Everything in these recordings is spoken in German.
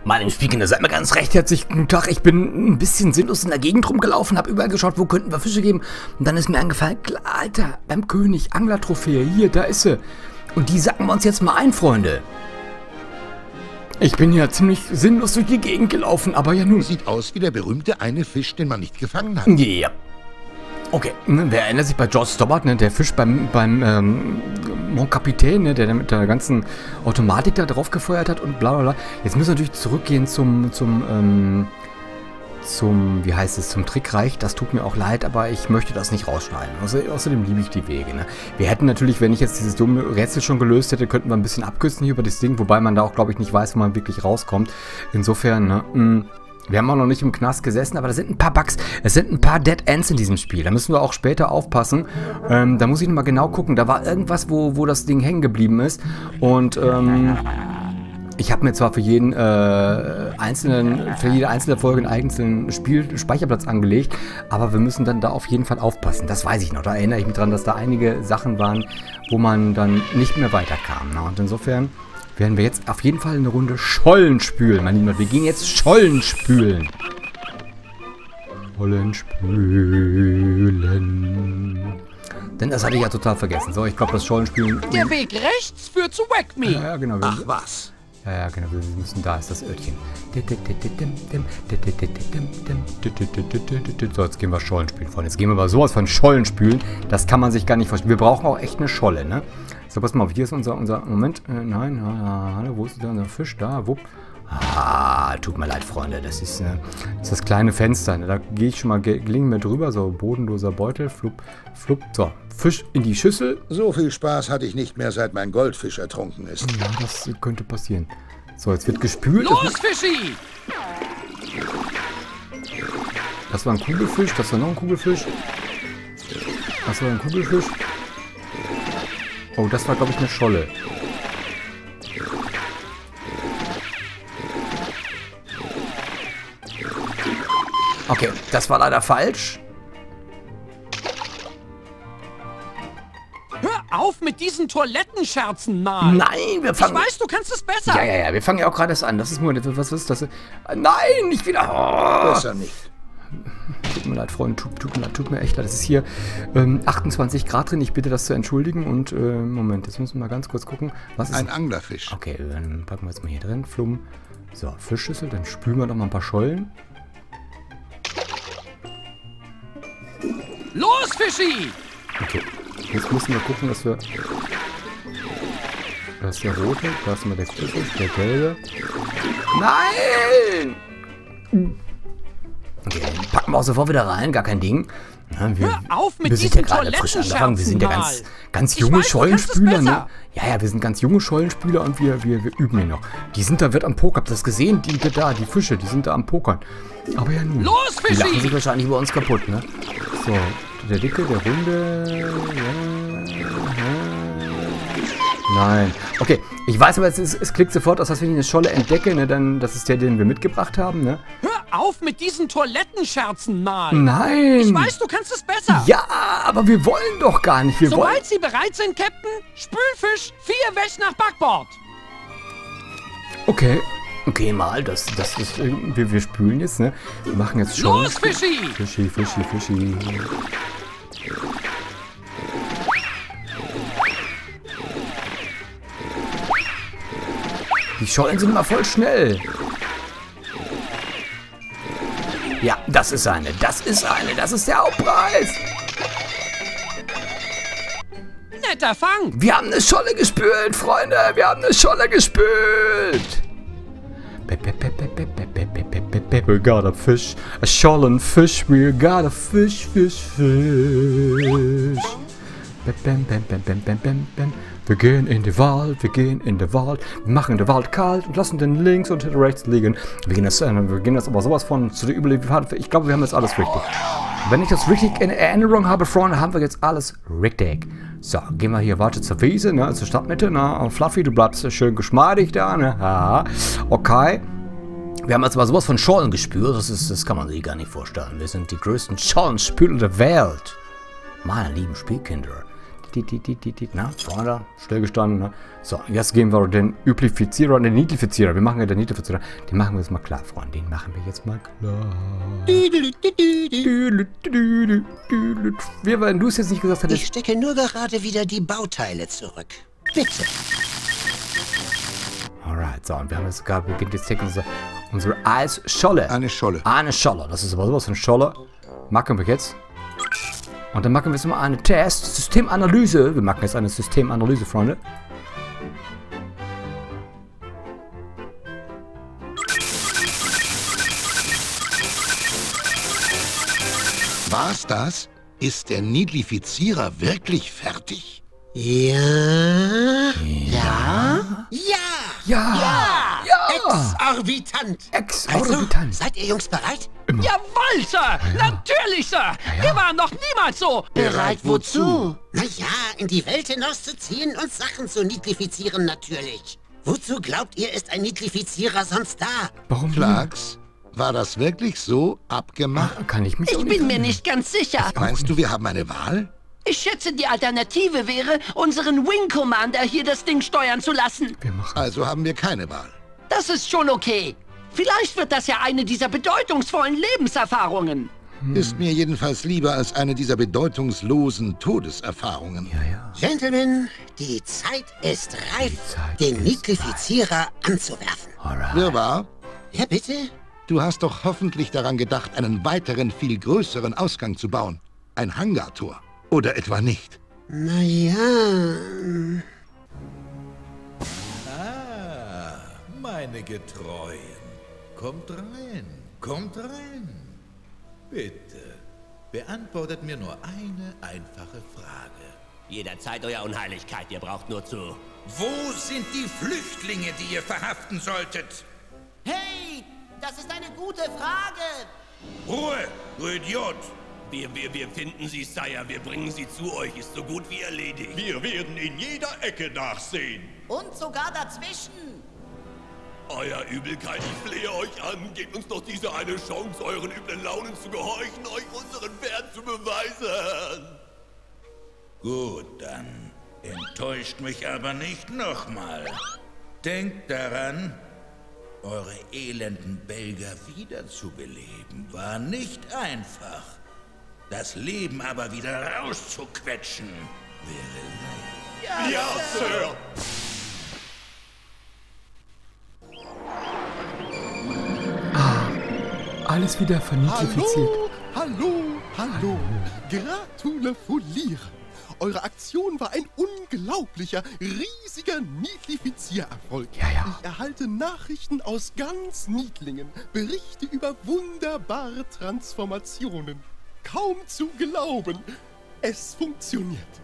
Meine Spiegel, seid mir ganz recht herzlich guten Tag. Ich bin ein bisschen sinnlos in der Gegend rumgelaufen, habe überall geschaut, wo könnten wir Fische geben. Und dann ist mir eingefallen, Alter, beim König, Anglertrophäe, hier, da ist sie. Und die sacken wir uns jetzt mal ein, Freunde. Ich bin ja ziemlich sinnlos durch die Gegend gelaufen, aber ja nun. Sieht aus wie der berühmte eine Fisch, den man nicht gefangen hat. Ja. Okay, wer erinnert sich bei George Stobbart, ne, der Fisch beim Mon Capitaine, ne, der mit der ganzen Automatik da drauf gefeuert hat und bla bla bla. Jetzt müssen wir natürlich zurückgehen zum wie heißt es, zum Trickreich. Das tut mir auch leid, aber ich möchte das nicht rausschneiden. Außerdem liebe ich die Wege, ne. Wir hätten natürlich, wenn ich jetzt dieses dumme Rätsel schon gelöst hätte, könnten wir ein bisschen abkürzen hier über das Ding, wobei man da auch, glaube ich, nicht weiß, wo man wirklich rauskommt. Insofern, ne, wir haben auch noch nicht im Knast gesessen, aber da sind ein paar Bugs. Es sind ein paar Dead Ends in diesem Spiel. Da müssen wir auch später aufpassen. Da muss ich nochmal genau gucken. Da war irgendwas, wo das Ding hängen geblieben ist. Und ich habe mir zwar für jede einzelne Folge einen einzelnen Speicherplatz angelegt, aber wir müssen dann da auf jeden Fall aufpassen. Das weiß ich noch. Da erinnere ich mich dran, dass da einige Sachen waren, wo man dann nicht mehr weiterkam. Ne? Und insofern werden wir jetzt auf jeden Fall eine Runde Schollen spülen, mein Lieber. Wir gehen jetzt Schollen spülen. Schollen spülen. Denn das hatte ich ja total vergessen. So, ich glaube, das Schollen spülen... Der Weg rechts führt zu Wack Me. Ja, genau. Ach was. Ja, genau. Wir müssen... Da ist das Örtchen. So, jetzt gehen wir Schollen spülen, Freunde. Jetzt gehen wir aber sowas von Schollen spülen. Das kann man sich gar nicht vorstellen. Wir brauchen auch echt eine Scholle, ne? So, pass mal auf, hier ist unser Moment, nein, wo ist unser Fisch? Da, wupp. Ah, tut mir leid, Freunde, das ist das kleine Fenster, ne? Da gehe ich schon mal gelingen mir drüber, so, bodenloser Beutel, flupp, flupp, so, Fisch in die Schüssel. So viel Spaß hatte ich nicht mehr, seit mein Goldfisch ertrunken ist. Ja, das könnte passieren. So, jetzt wird gespült. Los, Fischi! Das war ein Kugelfisch, das war noch ein Kugelfisch. Das war ein Kugelfisch. Oh, das war, glaube ich, eine Scholle. Okay, das war leider falsch. Hör auf mit diesen Toilettenscherzen mal. Nein, wir fangen... Ich weiß, du kannst es besser. Ja, wir fangen ja auch gerade erst an. Das ist nur... Was ist das? Nein, nicht wieder... Oh. Besser nicht. Tut mir leid, Freunde, tut mir echt leid. Das ist hier 28 Grad drin. Ich bitte das zu entschuldigen. Und Moment, jetzt müssen wir mal ganz kurz gucken. Was ist ein Anglerfisch? Okay, dann packen wir jetzt mal hier drin. Flumm. So, Fischschüssel. Dann spülen wir noch mal ein paar Schollen. Los, Fischi! Okay, jetzt müssen wir gucken, dass wir... Das ist der rote, da ist immer der Fisch, der gelbe. Nein! Okay, dann packen wir auch sofort wieder rein, gar kein Ding. Ja, Hör auf mit wir sind ja diesen gerade frisch angefangen, wir Toilettenscherzen sind ja mal. ganz Ich junge weiß, du kannst es Schollenspüler, ne? besser. Ja, wir sind ganz junge Schollenspüler und wir üben hier noch. Die sind da, wird am Poker, habt ihr das gesehen? Die Fische, die sind da am Pokern. Aber ja nun, Los, die lachen Fischi! sich wahrscheinlich über uns kaputt, ne? So, der dicke, der runde, ja. Nein. Okay, ich weiß aber, es klickt sofort aus, dass wenn ich eine Scholle entdecke, ne, dann, das ist der, den wir mitgebracht haben, ne? Hör auf mit diesen Toilettenscherzen mal. Nein! Ich weiß, du kannst es besser. Ja, aber wir wollen doch gar nicht. Wir wollen... Sobald Sie bereit sind, Captain, Spülfisch, 4 weg nach Backbord. Okay. Okay, mal, das ist... Wir spülen jetzt, ne? Wir machen jetzt schon... Los, Fischi! Fischi. Die Schollen sind immer voll schnell. Ja, das ist eine. Das ist der Hauptpreis. Netter Fang. Wir haben eine Scholle gespült, Freunde. Wir haben eine Scholle gespült. We got a fish, a Schollen fish. We got a fish. Wir gehen in den Wald, wir machen den Wald kalt und lassen den links und rechts liegen. Wir gehen das aber sowas von zu der Überlebensfahrt. Ich glaube, wir haben jetzt alles richtig. Wenn ich das richtig in Erinnerung habe, Freunde, haben wir jetzt alles richtig. So, gehen wir hier weiter zur Wiese, ne, zur Stadtmitte, ne, Fluffy, du bleibst schön geschmeidig da, ne, haha, okay. Wir haben jetzt aber sowas von Schollen gespürt, das kann man sich gar nicht vorstellen. Wir sind die größten Schollenspüler der Welt. Meine lieben Spielkinder. Na, Freunde, stillgestanden, ne? So, jetzt gehen wir den Üblifizierer und den Niedlifizierer. Wir machen ja den Niedlifizierer. Den machen wir jetzt mal klar, Freunde. Den machen wir jetzt mal klar. Wie, wenn du es jetzt nicht gesagt hättest. Ich stecke nur gerade wieder die Bauteile zurück. Bitte. Alright, so, und wir haben jetzt sogar, beginnt jetzt unsere Eisscholle. Eine Scholle. Eine Scholle. Das ist aber sowas von Scholle. Machen wir jetzt. Und dann machen wir jetzt mal eine Systemanalyse. Wir machen jetzt eine Systemanalyse, Freunde. War's das? Ist der Niedlifizierer wirklich fertig? Ja. Exorbitant. Exorbitant. Also, seid ihr Jungs bereit? Jawohl, Sir! Natürlich, Sir! Wir waren noch niemals so! Bereit wozu? Naja, in die Welt hinauszuziehen und Sachen zu niedlifizieren natürlich. Wozu glaubt ihr, ist ein Niedlifizierer sonst da? Warum? Flachs, war das wirklich so abgemacht? Kann ich mich Ich bin mir nicht ganz sicher. Meinst du, wir haben eine Wahl? Ich schätze, die Alternative wäre, unseren Wing Commander hier das Ding steuern zu lassen. Wir machen. Also haben wir keine Wahl. Das ist schon okay. Vielleicht wird das ja eine dieser bedeutungsvollen Lebenserfahrungen. Ist mir jedenfalls lieber als eine dieser bedeutungslosen Todeserfahrungen. Ja. Gentlemen, die Zeit ist reif, den Niedlifizierer anzuwerfen. Alright. Wer war? Ja, bitte? Du hast doch hoffentlich daran gedacht, einen weiteren, viel größeren Ausgang zu bauen. Ein Hangartor. Oder etwa nicht? Naja. Meine Getreuen. Kommt rein, kommt rein. Bitte, beantwortet mir nur eine einfache Frage. Jederzeit, Euer Unheiligkeit, ihr braucht nur zu. Wo sind die Flüchtlinge, die ihr verhaften solltet? Hey, das ist eine gute Frage. Ruhe, du Idiot! Wir finden sie, Sire. Wir bringen sie zu euch. Ist so gut wie erledigt. Wir werden in jeder Ecke nachsehen. Und sogar dazwischen. Euer Übelkeit, ich flehe euch an. Gebt uns doch diese eine Chance, euren üblen Launen zu gehorchen, euch unseren Wert zu beweisen. Gut, dann enttäuscht mich aber nicht nochmal. Denkt daran, eure elenden Belger wiederzubeleben war nicht einfach. Das Leben aber wieder rauszuquetschen, wäre leicht. Ja, Sir. Alles wieder verniedlifiziert. Hallo. Gratuliere. Eure Aktion war ein unglaublicher, riesiger Niedlifiziererfolg. Ja. Ich erhalte Nachrichten aus ganz Niedlingen, Berichte über wunderbare Transformationen. Kaum zu glauben. Es funktioniert.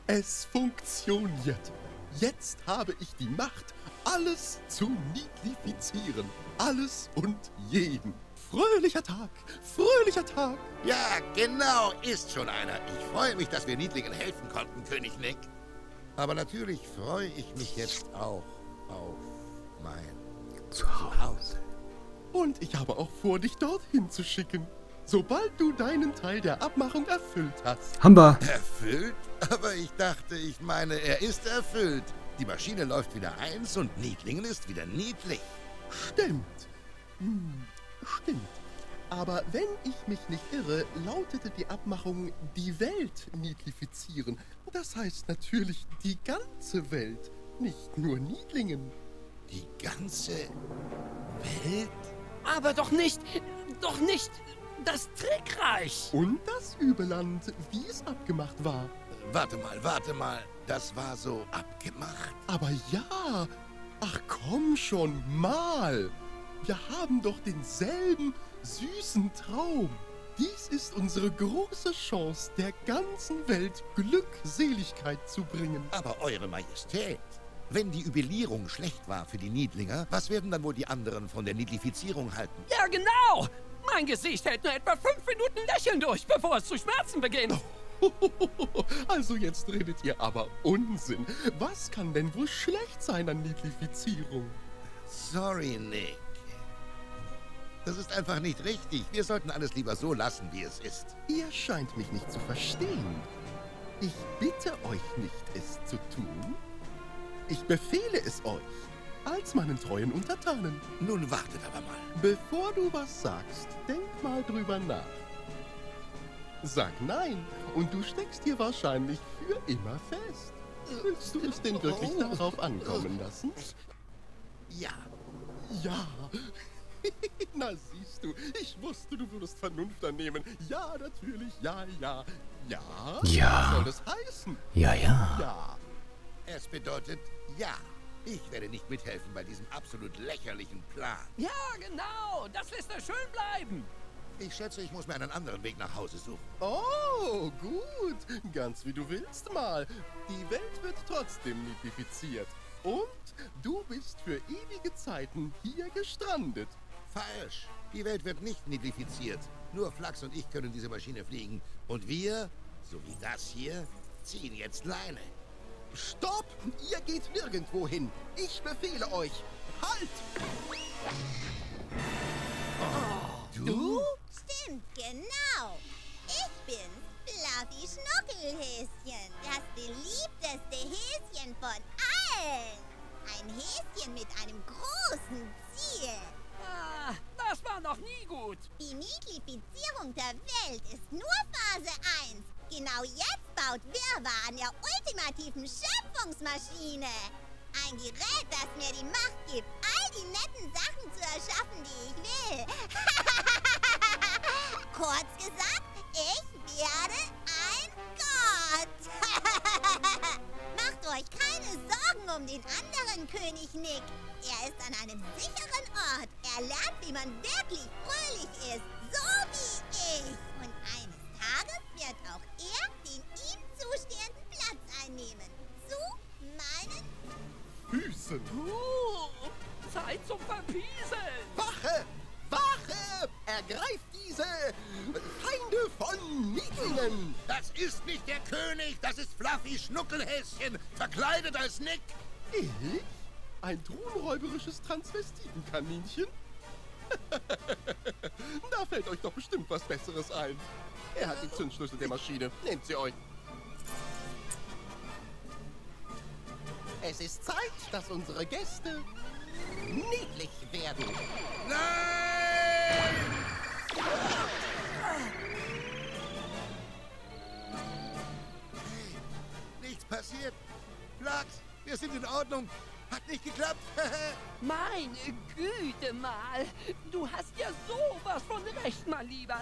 Jetzt habe ich die Macht, alles zu niedlifizieren. Alles und jeden. Fröhlicher Tag. Ja, genau, ist schon einer. Ich freue mich, dass wir Niedlingen helfen konnten, König Nick. Aber natürlich freue ich mich jetzt auch auf mein Zuhause. Und ich habe auch vor, dich dorthin zu schicken. Sobald du deinen Teil der Abmachung erfüllt hast. Haben wir. Erfüllt? Aber ich dachte, er ist erfüllt. Die Maschine läuft wieder eins und Niedlingen ist wieder niedlich. Stimmt. Stimmt. Aber wenn ich mich nicht irre, lautete die Abmachung, die Welt niedlifizieren. Das heißt natürlich die ganze Welt, nicht nur Niedlingen. Die ganze Welt? Aber doch nicht das Trickreich. Und das Übeland, wie es abgemacht war. Warte mal. Das war so abgemacht? Aber ja. Ach komm schon mal. Wir haben doch denselben süßen Traum. Dies ist unsere große Chance, der ganzen Welt Glückseligkeit zu bringen. Aber Eure Majestät, wenn die Übelierung schlecht war für die Niedlinger, was werden dann wohl die anderen von der Niedlifizierung halten? Ja, genau. Mein Gesicht hält nur etwa 5 Minuten Lächeln durch, bevor es zu schmerzen beginnt. Also jetzt redet ihr aber Unsinn. Was kann denn wohl schlecht sein an Niedlifizierung? Sorry, Nick. Das ist einfach nicht richtig. Wir sollten alles lieber so lassen, wie es ist. Ihr scheint mich nicht zu verstehen. Ich bitte euch nicht, es zu tun. Ich befehle es euch, als meinen treuen Untertanen. Nun wartet aber mal. Bevor du was sagst, denk mal drüber nach. Sag nein und du steckst dir wahrscheinlich für immer fest. Willst du es denn wirklich darauf ankommen lassen? Ja. Ja. Na siehst du, ich wusste, du würdest Vernunft annehmen. Ja, natürlich, ja. Ja? Ja. Was soll das heißen? Ja. Ja. Es bedeutet ja. Ich werde nicht mithelfen bei diesem absolut lächerlichen Plan. Ja, genau. Das lässt er schön bleiben. Ich schätze, ich muss mir einen anderen Weg nach Hause suchen. Oh, gut. Ganz wie du willst mal. Die Welt wird trotzdem nidifiziert. Und du bist für ewige Zeiten hier gestrandet. Falsch. Die Welt wird nicht nidifiziert. Nur Flachs und ich können diese Maschine fliegen. Und wir, so wie das hier, ziehen jetzt Leine. Stopp! Ihr geht nirgendwo hin. Ich befehle euch. Halt! Du? Stimmt, genau. Ich bin Fluffy Schnuckelhäschen. Das beliebteste Häschen von allen. Ein Häschen mit einem großen Ziel. Ah, das war noch nie gut. Die Niedlifizierung der Welt ist nur Phase 1. Genau jetzt baut Wirrwarr an der ultimativen Schöpfungsmaschine. Ein Gerät, das mir die Macht gibt, all die netten Sachen zu erschaffen, die ich will. Kurz gesagt, ich werde ein Gott. Macht euch keine Sorgen um den anderen König Nick. Er ist an einem sicheren Ort. Er lernt, wie man wirklich fröhlich ist, so wie ich. Und eines Tages wird auch er den ihm zustehenden Platz einnehmen. Zu meinen Füßen. Zeit zum Verpieseln. Wache! Wache! Ergreift diese Feinde von Niedlingen! Das ist nicht der König, das ist Fluffy Schnuckelhäschen, verkleidet als Nick. Ich? Ein thronräuberisches Transvestitenkaninchen? Da fällt euch doch bestimmt was Besseres ein. Er hat die Zündschlüssel der Maschine. Nehmt sie euch. Es ist Zeit, dass unsere Gäste niedlich werden. Nein! Nichts passiert. Flachs, wir sind in Ordnung. Hat nicht geklappt. Meine Güte mal. Du hast ja sowas von recht, mein Lieber.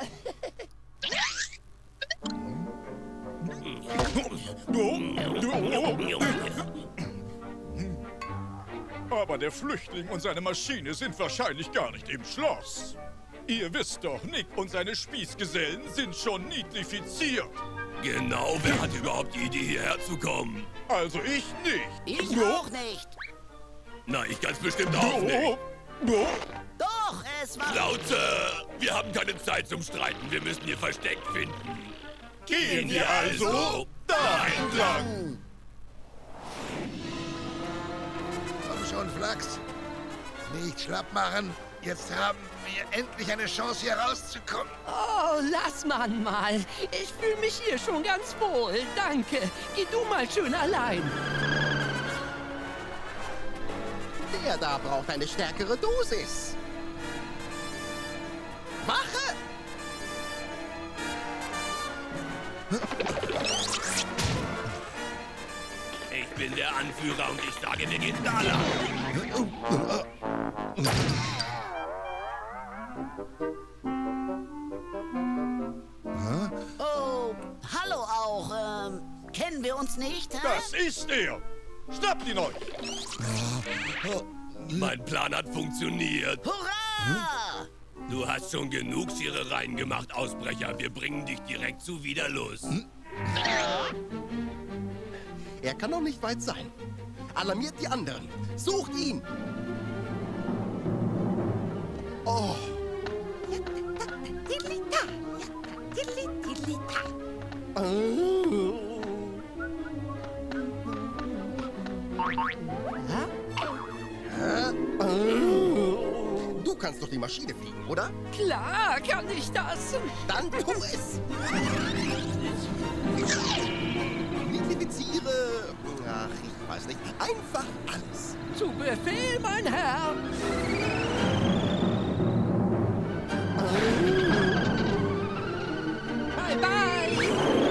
Aber der Flüchtling und seine Maschine sind wahrscheinlich gar nicht im Schloss. Ihr wisst doch, Nick und seine Spießgesellen sind schon niedlifiziert. Genau, wer hat überhaupt die Idee, hierher zu kommen? Also ich nicht. Ich auch nicht. Na, ich ganz bestimmt auch nicht. Doch, es war... Schnauze! Wir haben keine Zeit zum Streiten. Wir müssen ihr Versteck finden. Gehen wir also da entlang. Komm schon, Flachs. Nicht schlapp machen. Jetzt haben wir endlich eine Chance, hier rauszukommen. Oh, lass man mal. Ich fühle mich hier schon ganz wohl. Danke. Geh du mal schön allein. Der da braucht eine stärkere Dosis. Wache! Ich bin der Anführer und ich sage, wir gehen da lang. Oh, hallo auch. Kennen wir uns nicht? Hä? Das ist er. Schnappt ihn euch. Mein Plan hat funktioniert. Hurra! Du hast schon genug Schierereien gemacht, Ausbrecher. Wir bringen dich direkt zu Widerlust. Er kann noch nicht weit sein. Alarmiert die anderen. Sucht ihn! Oh! Du kannst doch die Maschine fliegen, oder? Klar kann ich das. Dann tu es! weiß nicht, einfach alles. Zu Befehl, mein Herr. Bye, bye.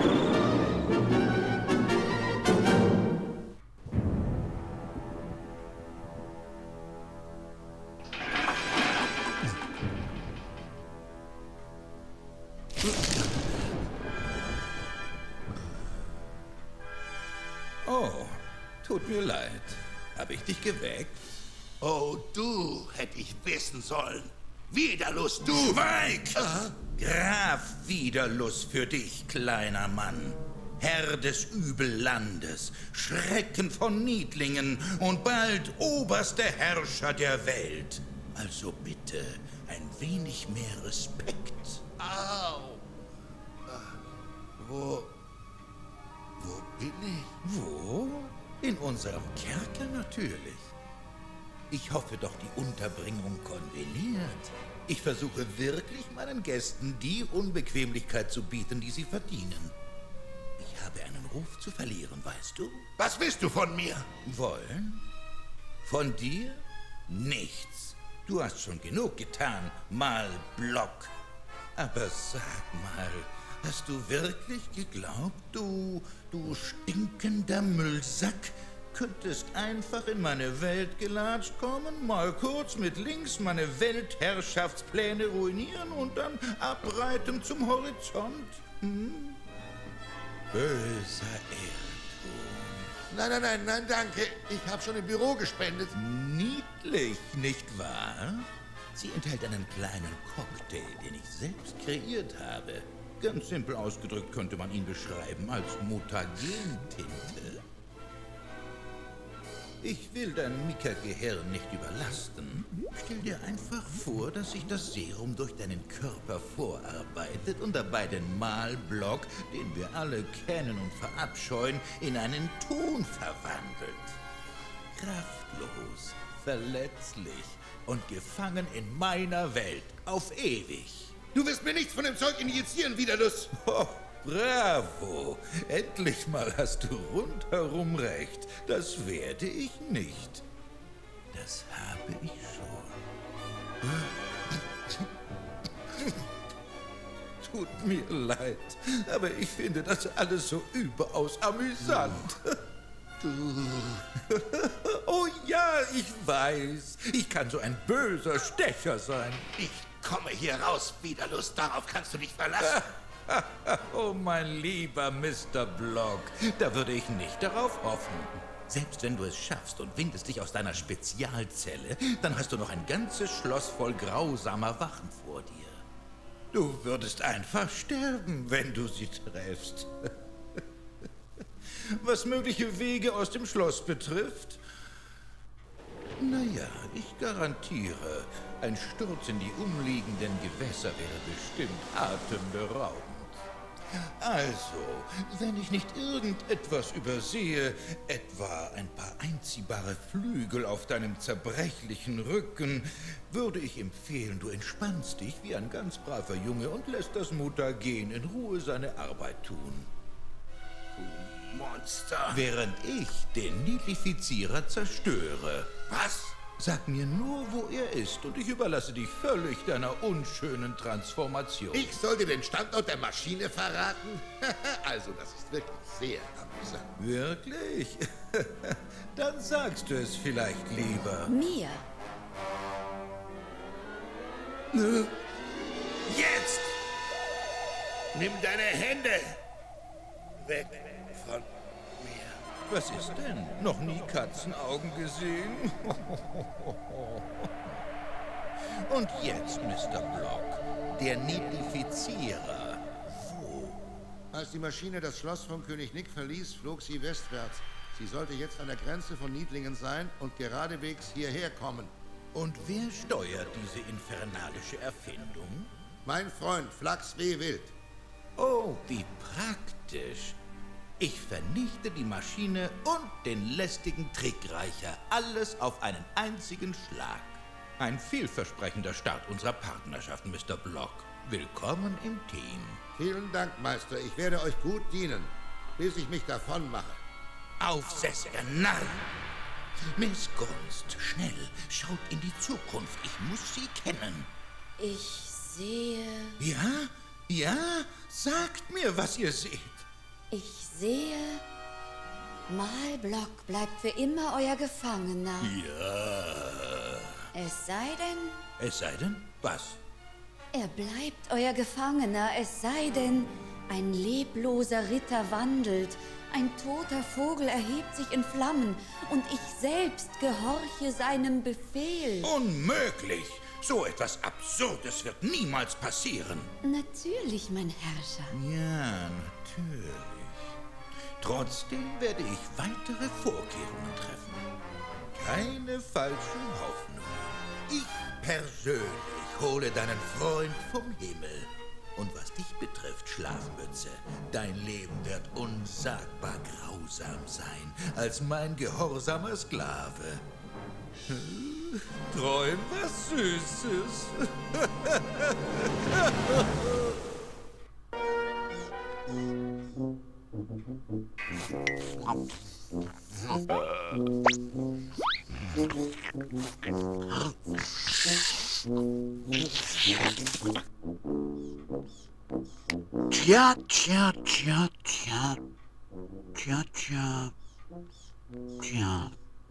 Oh, tut mir leid. Habe ich dich geweckt? Oh, du hätte ich wissen sollen. Widerlust, du! Schweig! Graf Widerlust für dich, kleiner Mann. Herr des Übellandes, Schrecken von Niedlingen und bald oberster Herrscher der Welt. Also bitte ein wenig mehr Respekt. Au! Wo bin ich? Wo? In unserem Kerker natürlich. Ich hoffe doch, die Unterbringung konveniert. Ich versuche wirklich, meinen Gästen die Unbequemlichkeit zu bieten, die sie verdienen. Ich habe einen Ruf zu verlieren, weißt du? Was willst du von mir? Wollen? Von dir? Nichts. Du hast schon genug getan, mal Block. Aber sag mal, hast du wirklich geglaubt, du stinkender Müllsack, könntest einfach in meine Welt gelatscht kommen, mal kurz mit links meine Weltherrschaftspläne ruinieren und dann abreiten zum Horizont? Hm? Böser Irrtum. Nein, danke. Ich habe schon im Büro gespendet. Niedlich, nicht wahr? Sie enthält einen kleinen Cocktail, den ich selbst kreiert habe. Ganz simpel ausgedrückt könnte man ihn beschreiben als Mutagentinte. Ich will dein Mika-Gehirn nicht überlasten. Stell dir einfach vor, dass sich das Serum durch deinen Körper vorarbeitet und dabei den Malblock, den wir alle kennen und verabscheuen, in einen Ton verwandelt. Kraftlos, verletzlich und gefangen in meiner Welt auf ewig. Du wirst mir nichts von dem Zeug injizieren, Widerlust. Oh, bravo. Endlich mal hast du rundherum recht. Das werde ich nicht. Das habe ich schon. Tut mir leid, aber ich finde das alles so überaus amüsant. Oh ja, ich weiß. Ich kann so ein böser Stecher sein. Ich komme hier raus, Widerlust. Darauf kannst du dich verlassen. Oh, mein lieber Mr. Block, da würde ich nicht darauf hoffen. Selbst wenn du es schaffst und windest dich aus deiner Spezialzelle, dann hast du noch ein ganzes Schloss voll grausamer Wachen vor dir. Du würdest einfach sterben, wenn du sie treffst. Was mögliche Wege aus dem Schloss betrifft, naja, ich garantiere, ein Sturz in die umliegenden Gewässer wäre bestimmt atemberaubend. Also, wenn ich nicht irgendetwas übersehe, etwa ein paar einziehbare Flügel auf deinem zerbrechlichen Rücken, würde ich empfehlen, du entspannst dich wie ein ganz braver Junge und lässt das Mutagen in Ruhe seine Arbeit tun. Monster. Während ich den Niedlifizierer zerstöre. Was? Sag mir nur, wo er ist, und ich überlasse dich völlig deiner unschönen Transformation. Ich soll dir den Standort der Maschine verraten? Also, das ist wirklich sehr amüsant. Wirklich? Dann sagst du es vielleicht lieber. Mir. Jetzt! Nimm deine Hände weg von mir. Was ist denn? Noch nie Katzenaugen gesehen? Und jetzt, Mr. Block, der Niedlifizierer. Wo? Als die Maschine das Schloss von König Nick verließ, flog sie westwärts. Sie sollte jetzt an der Grenze von Niedlingen sein und geradewegs hierher kommen. Und wer steuert diese infernalische Erfindung? Mein Freund Flachs W. Wild. Oh, wie praktisch. Ich vernichte die Maschine und den lästigen Trickreicher. Alles auf einen einzigen Schlag. Ein vielversprechender Start unserer Partnerschaft, Mr. Block. Willkommen im Team. Vielen Dank, Meister. Ich werde euch gut dienen, bis ich mich davon mache. Aufsässiger Narr! Miss Gunst, schnell, schaut in die Zukunft. Ich muss sie kennen. Ich sehe... Ja? Ja? Sagt mir, was ihr seht. Ich sehe... Malblock bleibt für immer euer Gefangener. Ja. Es sei denn... Es sei denn? Was? Er bleibt euer Gefangener, es sei denn, ein lebloser Ritter wandelt, ein toter Vogel erhebt sich in Flammen und ich selbst gehorche seinem Befehl. Unmöglich! So etwas Absurdes wird niemals passieren. Natürlich, mein Herrscher. Ja, natürlich. Trotzdem werde ich weitere Vorkehrungen treffen. Keine falschen Hoffnungen. Ich persönlich hole deinen Freund vom Himmel. Und was dich betrifft, Schlafmütze, dein Leben wird unsagbar grausam sein, als mein gehorsamer Sklave. Träum was Süßes. Tja, tja, tja, tja. Tja, tja. Tja.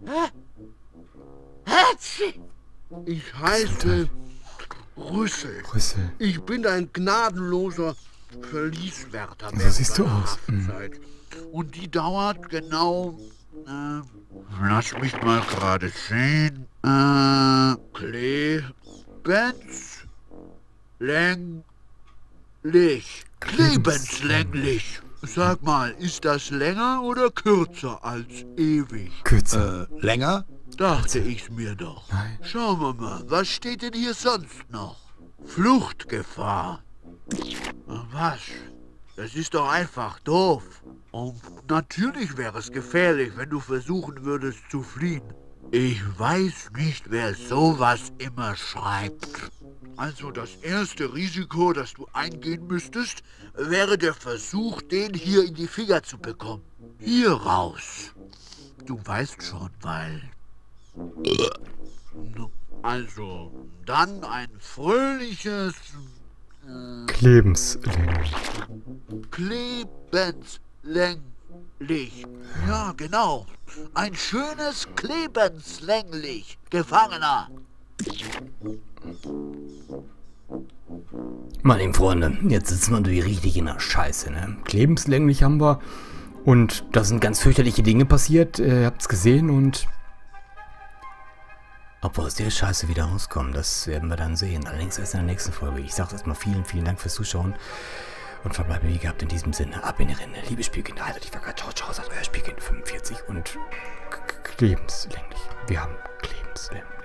Ich heiße Rüssel. Rüssel. Ich bin ein gnadenloser Verlieswärter. So siehst du aus. Und die dauert genau... lass mich mal gerade sehen. Lebenslänglich. Sag mal, ist das länger oder kürzer als ewig? Kürzer. Länger? Dachte ich's mir doch. Nein. Schauen wir mal, was steht denn hier sonst noch? Fluchtgefahr. Was? Das ist doch einfach doof. Und natürlich wäre es gefährlich, wenn du versuchen würdest zu fliehen. Ich weiß nicht, wer sowas immer schreibt. Also das erste Risiko, das du eingehen müsstest, wäre der Versuch, den hier in die Finger zu bekommen. Hier raus. Du weißt schon, weil... Also, dann ein fröhliches... Lebenslänglich. Lebenslänglich. Ja, genau. Ein schönes Lebenslänglich. Gefangener. Meine lieben Freunde, jetzt sitzen wir natürlich richtig in der Scheiße, ne? Lebenslänglich haben wir und da sind ganz fürchterliche Dinge passiert, ihr habt's gesehen und ob wir aus der Scheiße wieder rauskommen, das werden wir dann sehen. Allerdings erst in der nächsten Folge. Ich sage erstmal vielen, vielen Dank fürs Zuschauen und verbleibe wie gehabt in diesem Sinne. Ab in die Rinne, liebe Spielkinder, haltet die Wacker, ciao, ciao, sagt euer Spielkind 45 und lebenslänglich. Wir haben lebenslänglich.